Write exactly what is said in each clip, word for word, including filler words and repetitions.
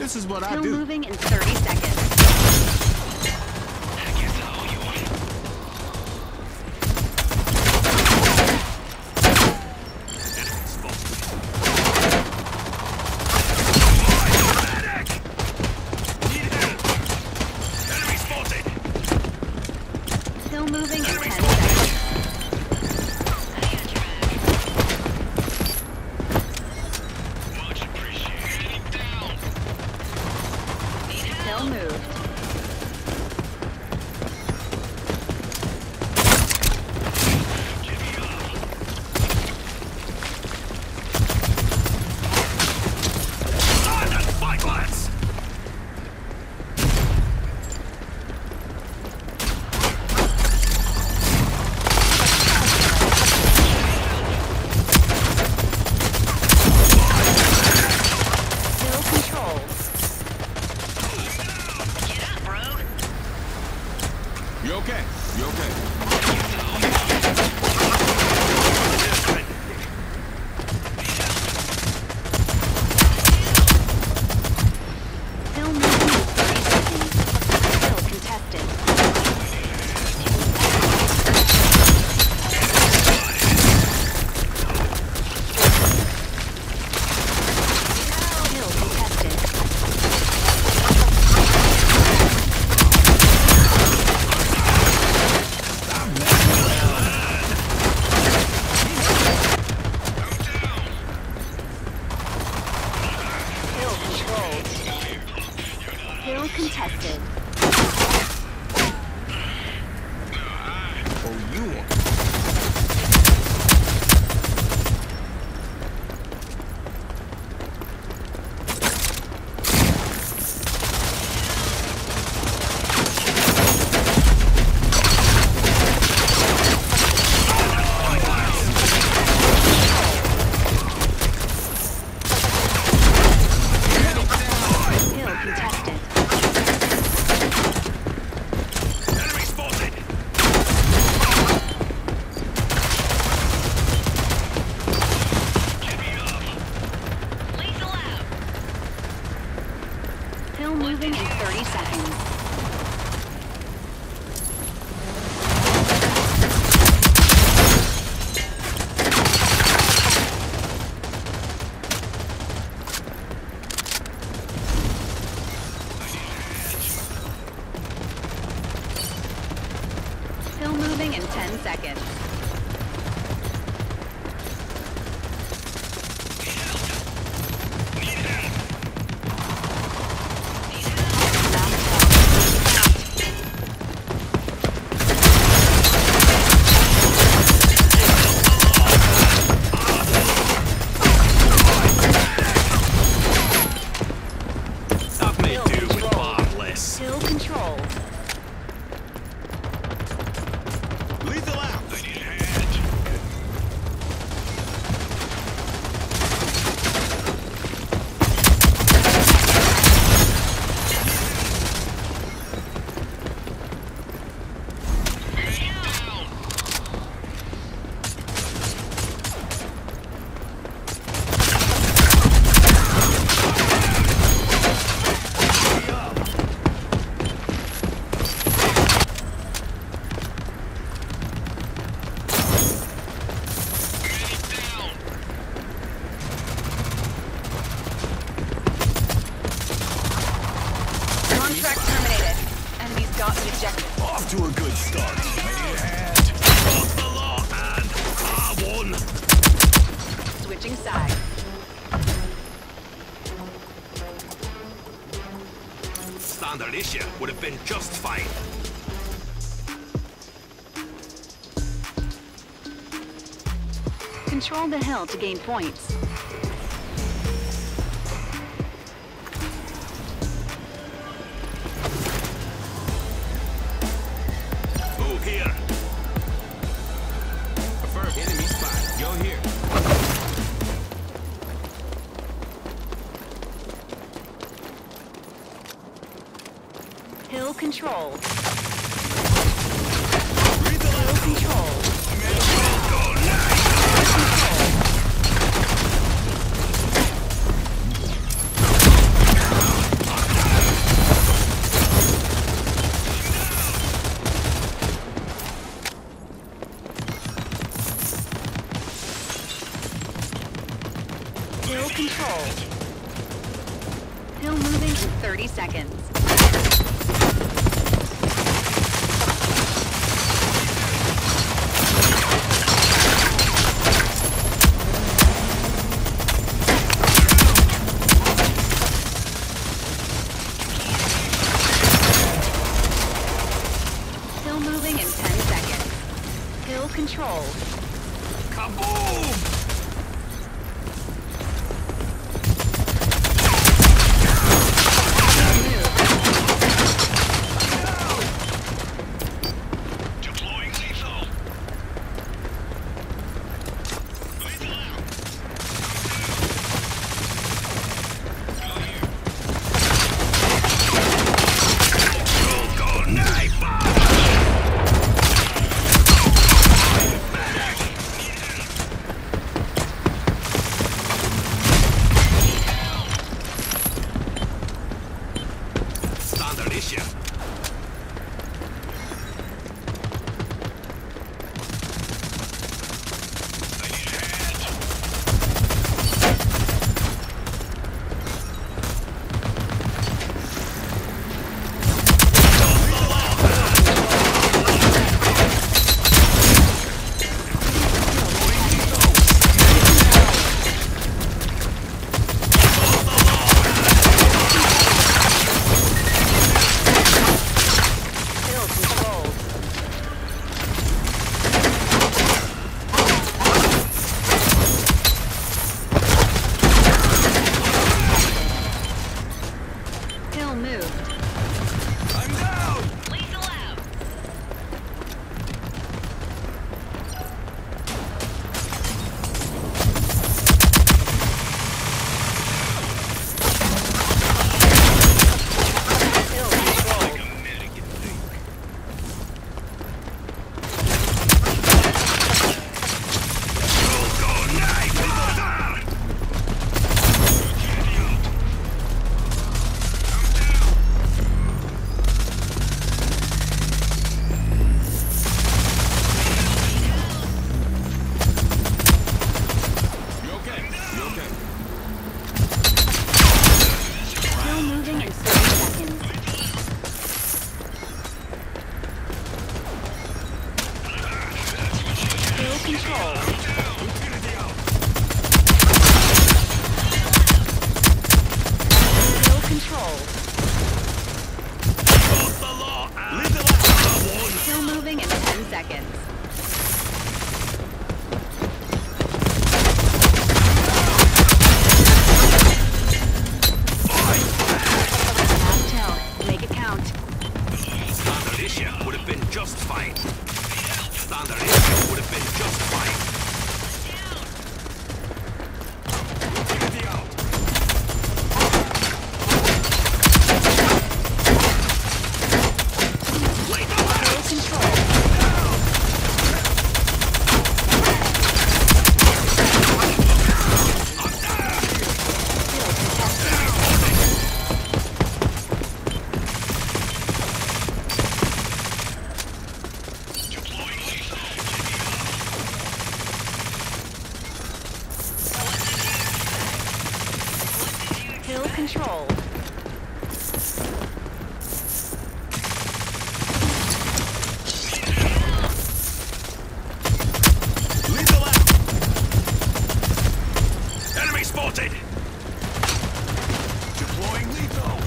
This is what I Still do. moving in thirty seconds. Still moving in ten seconds. Still moved. Still controlled. You okay? You okay? Still moving in thirty seconds. Still contested. Still contested. Still controlled. Still contested. Oh, you are. Still contested. Still moving in thirty seconds. Still moving in ten seconds. I've made Still do with controlled. far less. Still controlled. Lethal out. I need a hand. Contract terminated. Enemies got the objective. Off to a good start. Cross the law and I won. Switching sides. Standard issue would have been just fine. Control the hill to gain points. Move here. Affirm enemy spot. Go here. Hill controlled. Breathe the Hill left. controlled. in thirty seconds. Still moving in ten seconds. Hill control. Kaboom! Deploying lethal. Lethal out. Go here. You'll go knife. Standard issue. I need a hand. Hill control. Hill moved. I'm down. Lethal out. Hill control. You'll go knife. You okay? You okay? Still moving in thirty seconds. Hill control. Hill control. Both the law and Lethal out. Still moving in ten seconds. Last tell. Make it count. Standard issue would have been just fine. Standard issue would have been just fine. Unity out. Lethal out. Hill control. Hill contested. Deploying lethal. Hill control. Lethal out. Enemy spotted. Deploying lethal.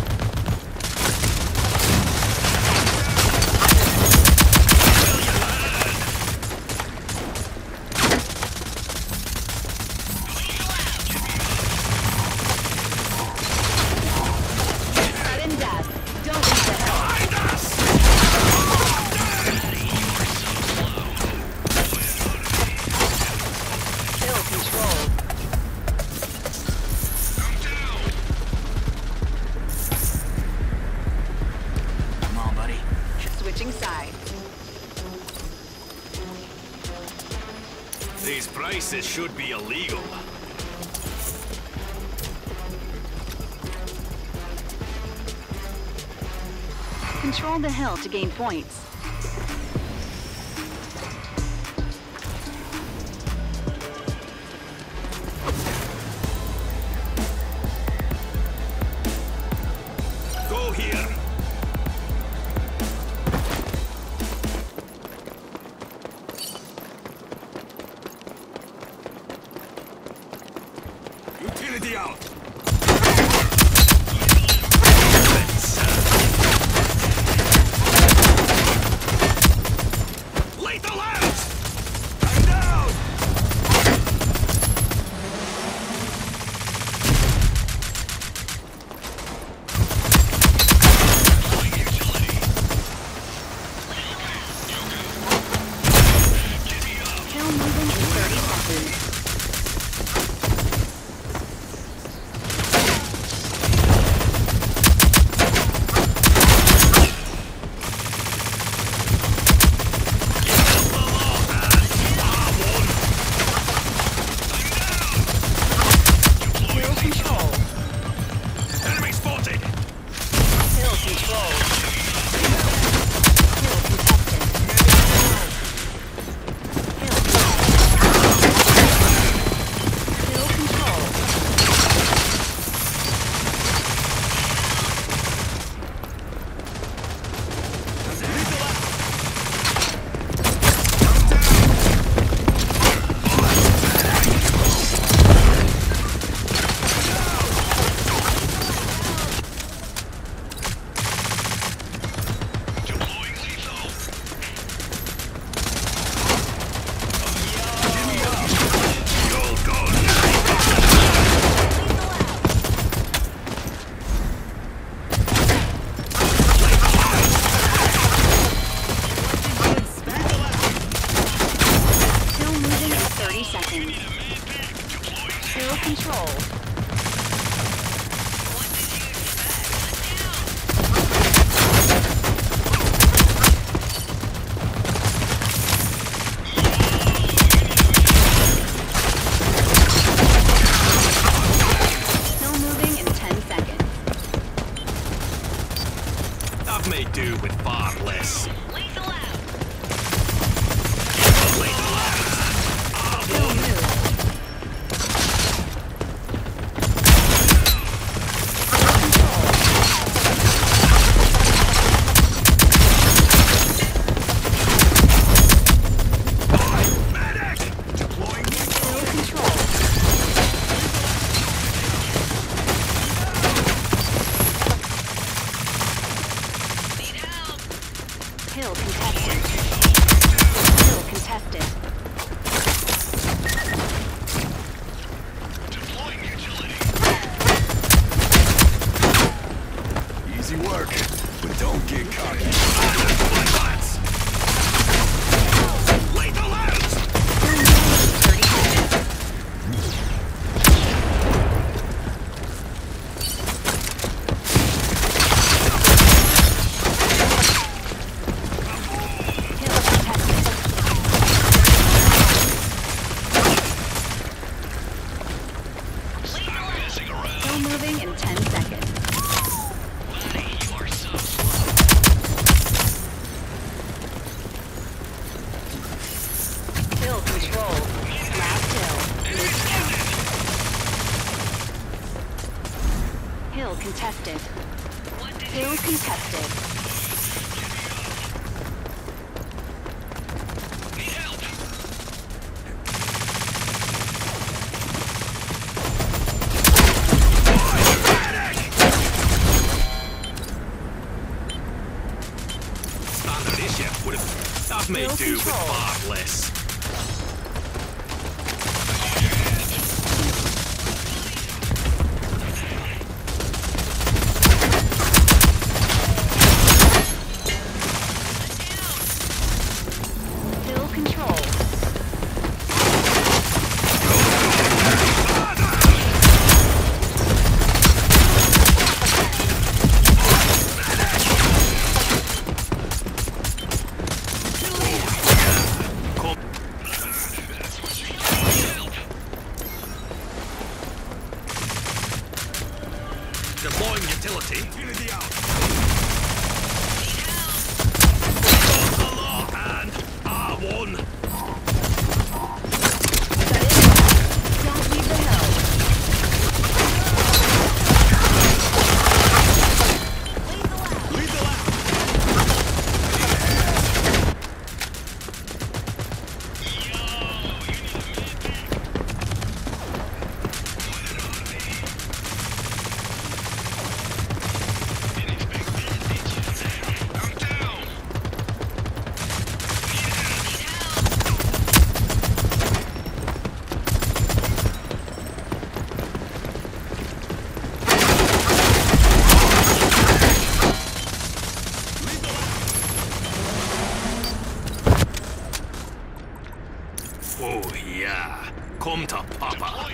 Sudden death. Don't leave the hill. Behind us. Hill control. I'm down. Come on, buddy. Switching sides. These prices should be illegal. Control the hill to gain points. may do with far less. Lethal out. Lethal out. I Kill won. move. Kill control. Need help. Kill contested. Kill contested. Easy work, but don't get cocky. Lethal out. thirty seconds. Kill contested. Still moving in ten seconds. Kill control. Last kill. Mid count. Kill contested. Kill contested. Standard issue would have. That may Kill do with control. far less. Kill control. Come. Deploying utility. Unity out. And I won. Don't leave the hill. Lethal out. Oh yeah. Come to Papa.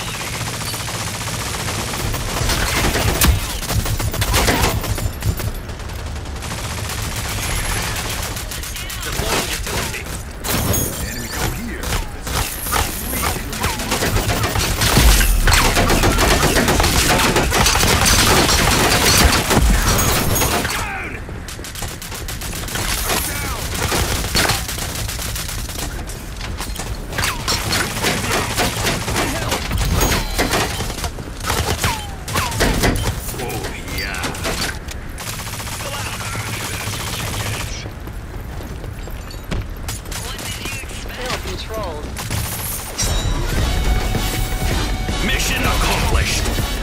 Deploying utility. Enemy code here. Down. Oh yeah. Kill control. Mission accomplished.